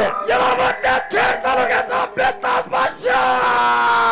Ja mä voin teet kertaluket oppia taas passion!